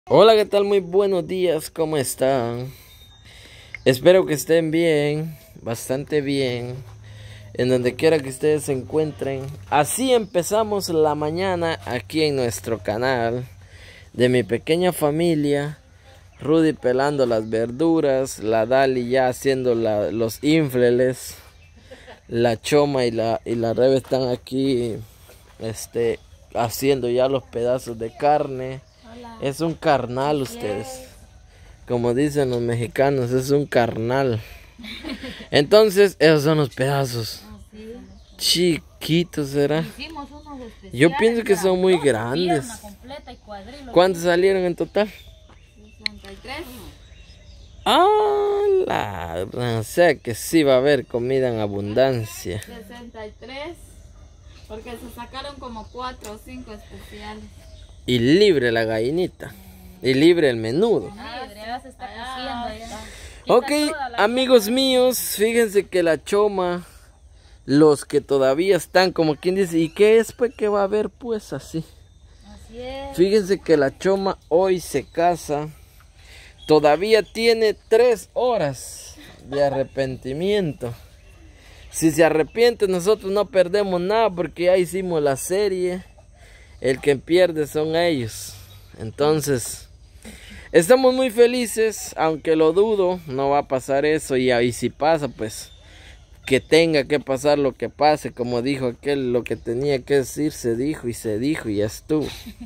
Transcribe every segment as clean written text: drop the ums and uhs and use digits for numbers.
Hola, ¿qué tal? Muy buenos días, ¿cómo están? Espero que estén bien, bastante bien, en donde quiera que ustedes se encuentren. Así empezamos la mañana aquí en nuestro canal de mi pequeña familia. Rudy pelando las verduras, la Dali ya haciendo los infleles, la Choma y la Rebe están aquí haciendo ya los pedazos de carne. Hola. Es un carnal ustedes, como dicen los mexicanos, es un carnal. Entonces esos son los pedazos chiquitos, ¿será? Yo pienso que son muy grandes. ¿Cuántos salieron en total? 63. ¡Ah! O sea que sí va a haber comida en abundancia. 63. Porque se sacaron como 4 o 5 especiales. Y libre la gallinita. Y libre el menudo. Se está cociendo. Ok, amigos míos, fíjense que la Choma, los que todavía están, como quien dice, ¿y qué es pues que va a haber pues así? Así es. Fíjense que la Choma hoy se casa. Todavía tiene 3 horas de arrepentimiento. Si se arrepiente, nosotros no perdemos nada porque ya hicimos la serie. El que pierde son ellos. Entonces, estamos muy felices, aunque lo dudo, no va a pasar eso. Y si pasa, pues, que tenga que pasar lo que pase. Como dijo aquel, lo que tenía que decir se dijo y ya estuvo.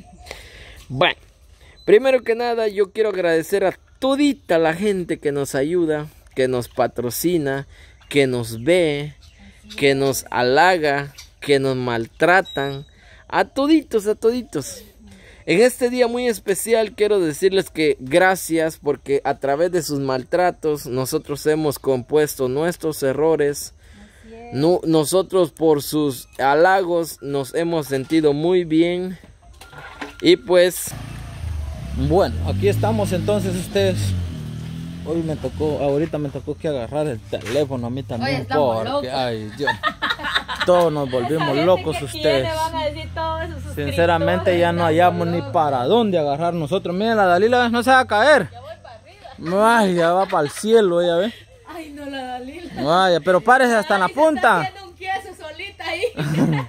Bueno, primero que nada, yo quiero agradecer a todita la gente que nos ayuda, que nos patrocina, que nos ve, que nos halaga, que nos maltratan. A toditos, a toditos. En este día muy especial quiero decirles que gracias porque a través de sus maltratos nosotros hemos compuesto nuestros errores. Nosotros por sus halagos nos hemos sentido muy bien. Y pues... Bueno, aquí estamos entonces ustedes. Hoy ahorita me tocó que agarrar el teléfono a mí también porque, ay Dios, todos nos volvimos locos ustedes. Sinceramente ya no hallamos ni para dónde agarrar nosotros. Miren, la Dalila no se va a caer. Ay, ya va para el cielo, ya ve. Ay, no, la Dalila. Vaya, pero párese hasta en la punta. Está haciendo un queso solita ahí. Y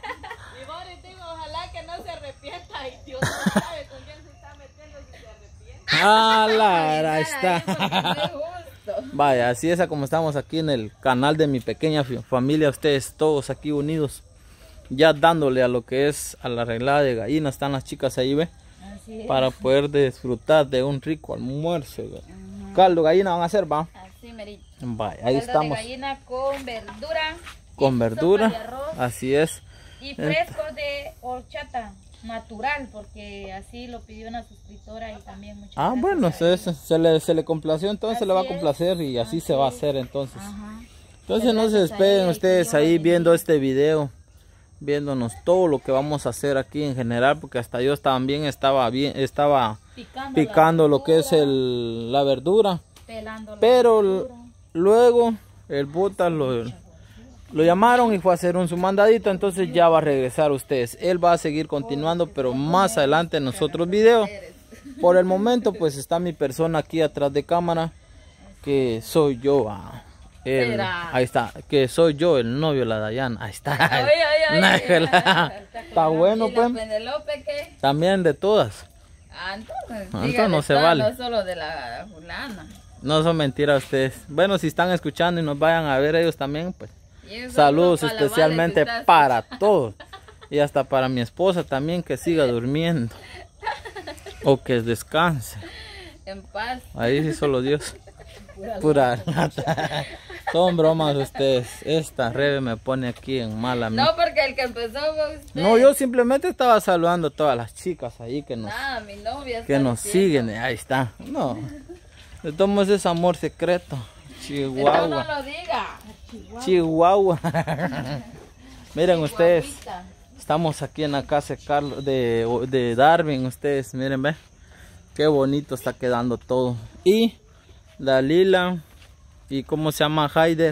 vos digo, ojalá que no se arrepienta. Ay, Dios sabe con quién se está metiendo si se arrepiente. Ahí está. Vaya, así es como estamos aquí en el canal de mi pequeña familia, ustedes todos aquí unidos, ya dándole a lo que es a la arreglada de gallina. Están las chicas ahí, ve, para poder disfrutar de un rico almuerzo. Caldo de gallina van a hacer, va. Así, merito. Vaya, ahí Caldo estamos. de gallina con verdura. Con verdura, sopa de arroz, así es. y fresco de horchata natural, porque así lo pidió una suscriptora y también muchas gracias. Bueno, se le complació, entonces Así le va a complacer y así se va a hacer entonces. Ajá. Entonces no se despeguen ustedes ahí viendo este video, viéndonos todo lo que vamos a hacer aquí en general, porque hasta yo también estaba picando lo que es la verdura, pero luego el Buta lo llamaron y fue a hacer su mandadito, entonces ya va a regresar ustedes. Él va a seguir continuando, pero más adelante en otros videos. Por el momento pues está mi persona aquí atrás de cámara, que soy yo. Ahí está, que soy yo, el novio de la Dayana. Ahí está. Está bueno pues. También de todas. Entonces no se vale. No solo de la fulana. No son mentiras ustedes. Bueno, si están escuchando y nos vayan a ver ellos también, pues saludos especialmente para todos. Y hasta para mi esposa también, que siga durmiendo. O que descanse. En paz. Ahí sí solo Dios. Pura lata. Son bromas ustedes. Esta Rebe me pone aquí en mala. No, porque el que empezó fue usted. No, yo simplemente estaba saludando a todas las chicas ahí que nos, mi novia que nos siguen. Ahí está. No. Le tomo ese amor secreto. Chihuahua. No lo diga. Chihuahua. Miren ustedes. Estamos aquí en la casa de Darwin. Ustedes miren, ve. Qué bonito está quedando todo. Y Dalila y cómo se llama Haider.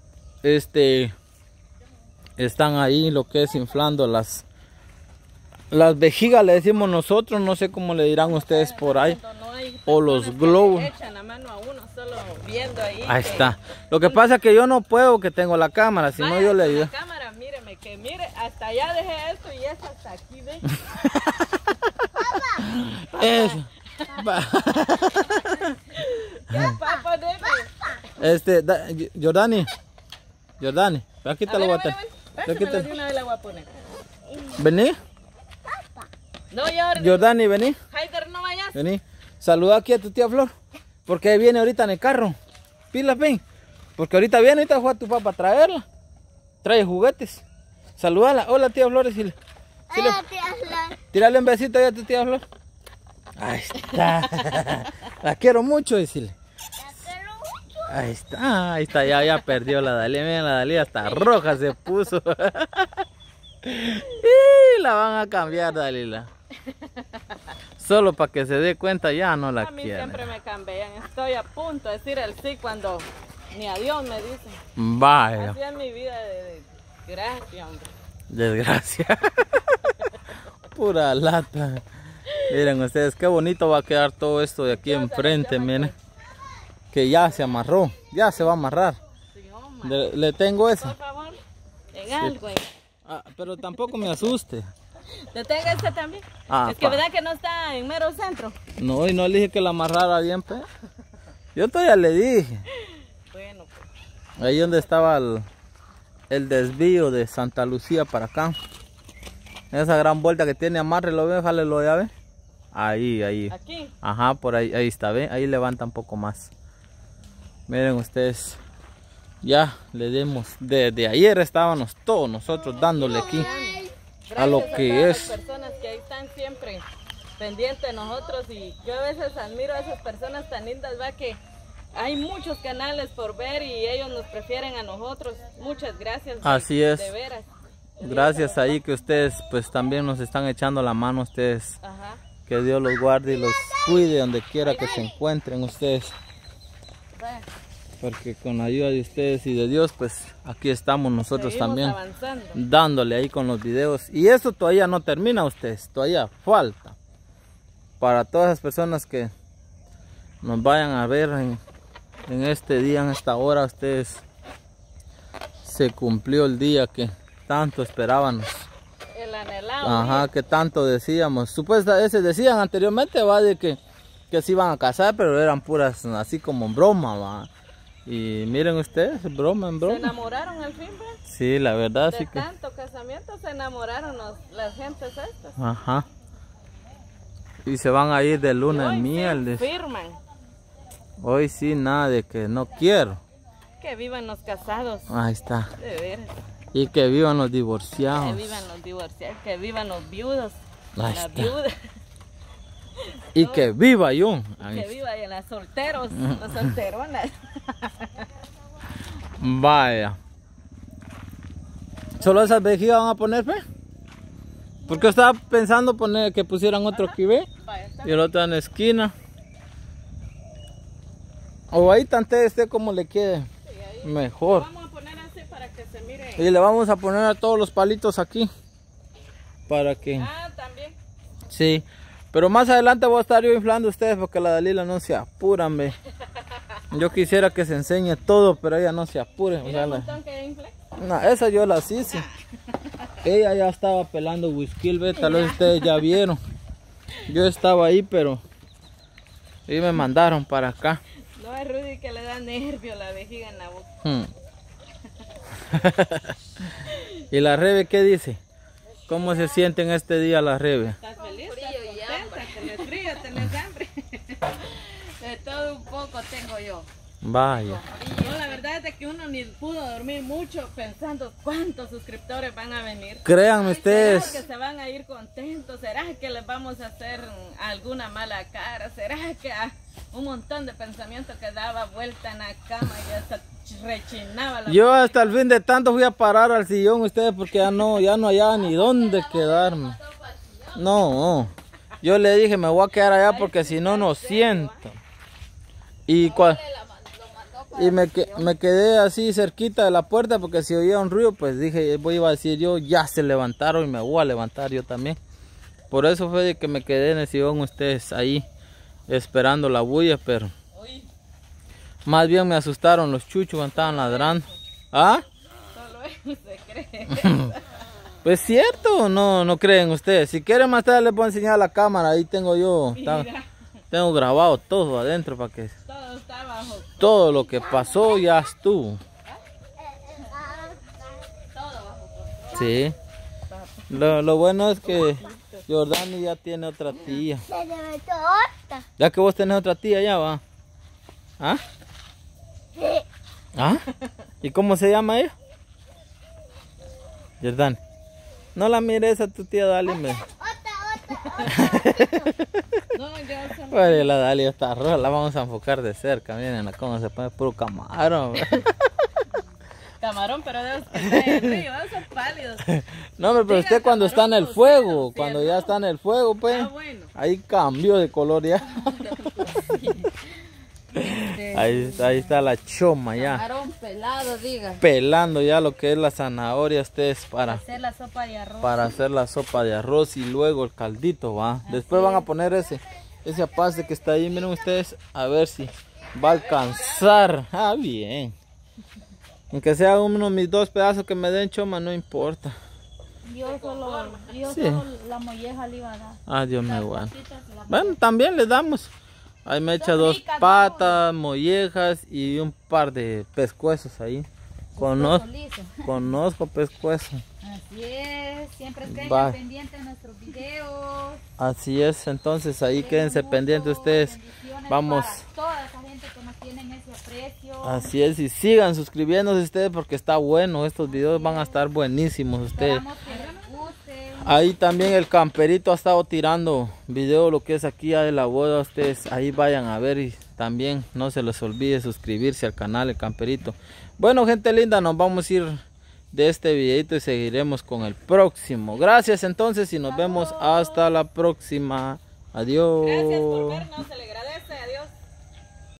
Están ahí lo que es inflando Las vejigas le decimos nosotros, no sé cómo le dirán ustedes por ahí. O los globos. Le echan la mano a uno solo viendo ahí. Ahí está. Lo que pasa es que yo no puedo, que tengo la cámara, si no yo le ayudo. La cámara, míreme, que mire, hasta allá dejé esto y es hasta aquí, ¿ve? Eso. Papá, deme. Jordani, aquí te lo voy a tener. Pásamelo de una vez, la voy a poner. Vení, No, Jordi. Jordani, vení, Haider, no vayas. vení. Saluda aquí a tu tía Flor, porque ahí viene ahorita en el carro. Pila, ven. Porque ahorita viene, ahorita fue a tu papá a traerla. Trae juguetes. Saludala. Hola, tía Flor. Decirle. Hola, tía Flor. Tírale un besito ahí a tu tía Flor. Ahí está. La quiero mucho, decirle. Ahí está, ya perdió la Dalí. Miren, la Dalí hasta roja se puso. Y la van a cambiar, Dalila. Solo para que se dé cuenta, ya no la A mí quieren. siempre me cambian. Estoy a punto de decir el sí cuando ni adiós me dicen. Vaya, Así es mi vida de gracia, hombre. desgracia. Pura lata. Miren ustedes, qué bonito va a quedar todo esto de aquí enfrente, miren. Que ya se amarró, ya se va a amarrar. Sí, hombre. Le tengo esa. Por favor, en algo. Pero tampoco me asuste. ¿Te tengo este también? Ah, es que verdad que no está en mero centro. No, y no le dije que la amarrara bien, pe. Yo todavía le dije. Bueno, pues. Ahí donde estaba el desvío de Santa Lucía para acá. Esa gran vuelta que tiene, amárrelo, ve, jálelo ya, ve. Ahí. Aquí. Ajá, por ahí está, ve. Ahí levanta un poco más. Miren ustedes. Ya le dimos. Desde ayer estábamos todos nosotros dándole aquí a lo Gracias que todas es. las personas que ahí están siempre pendientes de nosotros, y yo a veces admiro a esas personas tan lindas, va, que hay muchos canales por ver y ellos nos prefieren a nosotros. Muchas gracias. Así es. De veras. Gracias ahí que ustedes pues también nos están echando la mano ustedes. Ajá. Que Dios los guarde y los cuide donde quiera que se encuentren ustedes. Va, Porque con la ayuda de ustedes y de Dios, pues aquí estamos nosotros seguimos también avanzando. dándole ahí con los videos. Y esto todavía no termina ustedes, todavía falta. Para todas las personas que nos vayan a ver en este día, en esta hora, ustedes se cumplió el día que tanto esperábamos. El anhelado. Ajá, que tanto decíamos. Supuestamente decían anteriormente, va, de que se iban a casar, pero eran puras así como broma, va. Y miren ustedes, broma en Se broma. enamoraron al fin, ¿ve? Sí, la verdad De sí que. tanto casamiento se enamoraron las gentes estas. Ajá. Y se van a ir de luna de Hoy miel. sí firman. Hoy sí, nada de que no quiero. Que vivan los casados. Ahí está. De veras. Y que vivan los Que divorciados. vivan los divorciados, que vivan los viudos. Ahí Las está. viudas. Y que viva yo. Ahí Que está. vivan las solteros, las solteronas. Vaya. ¿Solo esas vejigas van a poner, fe? Porque yo estaba pensando poner que pusieran otro aquí, ve. Vaya, está Y el otro en la esquina. O ahí tante esté como le quede bien, ahí. mejor. Vamos a poner así para que se mire. Y le vamos a poner a todos los palitos aquí. Para que... Ah, también. Sí. Pero más adelante voy a estar yo inflando a ustedes porque la Dalila no se apuran, ve. Yo quisiera que se enseñe todo, pero ella no se apure. O Mira sea, un la- montón que inflé. No, esa yo las hice. Ella ya estaba pelando whisky, ve, tal vez ustedes ya vieron. Yo estaba ahí, pero... Y me mandaron para acá. No es Rudy que le da nervio la vejiga en la boca. ¿Y la Rebe qué dice? ¿Cómo se siente en este día la Rebe? ¿Estás feliz? ¿Estás contenta? ¿Tenés frío? ¿Tenés hambre? De todo un poco tengo yo. Vaya. No, la verdad es de que uno ni pudo dormir mucho pensando cuántos suscriptores van a venir. Créanme ¿Será que ustedes. se van a ir contentos? ¿Será que les vamos a hacer alguna mala cara? ¿Será que un montón de pensamientos que daba vuelta en la cama y hasta rechinaba la... Yo hasta el fin de tanto fui a parar al sillón ustedes porque ya no hallaba ni dónde quedarme. No, yo le dije me voy a quedar allá porque si no no siento. Y me quedé así cerquita de la puerta porque si oía un ruido pues dije, iba a decir yo, ya se levantaron y me voy a levantar yo también. Por eso fue de que me quedé en el sillón ustedes ahí esperando la bulla, pero Uy, más bien me asustaron los chuchos cuando estaban ladrando. ¿Ah? solo él se cree. Pues cierto, no creen ustedes. Si quieren más tarde les voy a enseñar la cámara, ahí tengo yo, Mira, tengo grabado todo adentro para que todo está abajo. todo lo que pasó ya estuvo. Todo abajo. Sí. Lo bueno es que Jordani ya tiene otra tía. Ya que vos tenés otra tía ya va. ¿Ah? ¿Ah? ¿Y cómo se llama ella? Jordani. No la mires a tu tía Dali. No, ya se Bueno, la Dali está roja, la vamos a enfocar de cerca. Miren cómo se pone puro camarón. camarón, pero de los que están en el río, esos pálidos. No, pero Diga usted cuando está en el camarón fuego, cocido, cuando ¿cierto? ya está en el fuego, pues, Ah, bueno. ahí cambió de color ya. Ahí está la choma ya, Camarón pelado, diga. pelando ya lo que es la zanahoria ustedes para Hacer la sopa de arroz. hacer la sopa de arroz y luego el caldito, va. Después van a poner ese apaste que está ahí, miren ustedes, a ver si va a alcanzar. Ah, bien. Aunque sea uno de mis 2 pedazos que me den choma, no importa. Yo solo Sí. la molleja le iba a dar. Ah, Dios mío, bueno. Patitas se las- Bueno, también les damos. Ahí me echa 2 ricas, patas, mollejas y un par de pescuezos ahí. Pescuezo liso. Conozco pescuezo. Así es, siempre estén Va. al pendiente de nuestros videos. Así es, entonces ahí quédense Mucho, pendientes ustedes. bendiciones Vamos. para toda esa gente que nos tiene en ese aprecio. Así es, y sigan suscribiéndose ustedes porque está bueno. Estos videos van a estar buenísimos ustedes. Esperamos que les guste. Ahí también el camperito ha estado tirando video lo que es aquí ya de la boda. Ustedes ahí vayan a ver y también no se les olvide suscribirse al canal el camperito. Bueno, gente linda, nos vamos a ir de este videito y seguiremos con el próximo. Gracias entonces y nos vemos hasta la próxima. Adiós. Gracias por vernos, celebramos.